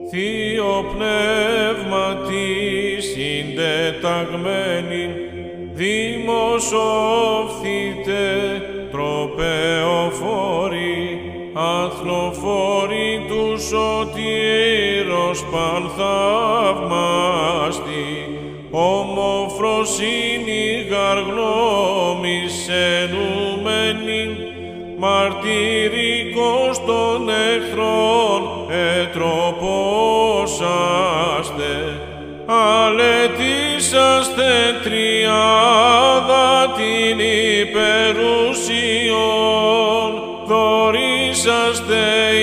Θείο Πνεύματι συντεταγμένην, δημοσόφθητε τροπεοφόροι, αθλοφόροι του σωτήρος πανθαυμάστη, ομοφροσύνη γαργνώμης ενούμενην, μαρτυρικός των εχθρών ετροπόσαστε, αλετήσαστε τριάδα την υπερουσιών, δωρήσαστε